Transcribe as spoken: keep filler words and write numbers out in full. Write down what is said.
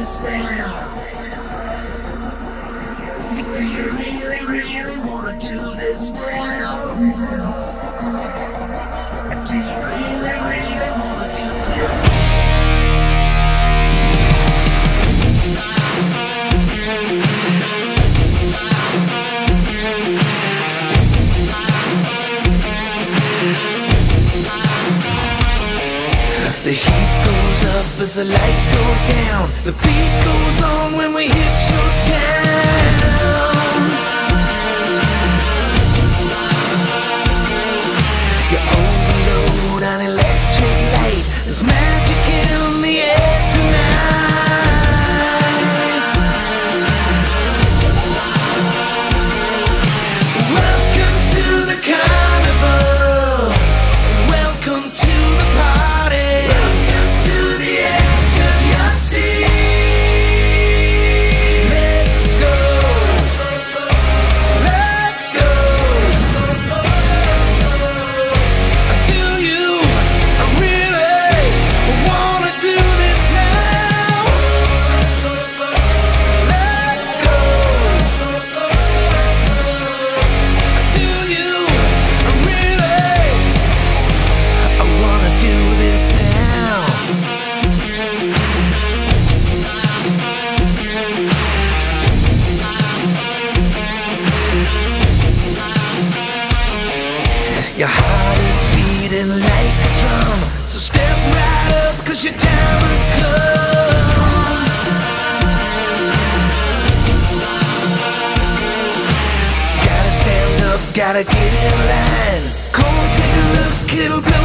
this now? Do you really, really wanna do this now? Do you really, really wanna do this? The heat goes up as the lights go down. The beat goes on when we hit your town. You overload on electric light. There's magic in the air tonight. Welcome to the carnival. Welcome to the party. Your heart is beating like a drum, so step right up, cause your time has come. Gotta stand up, gotta get in line. Come on, take a look, it'll blow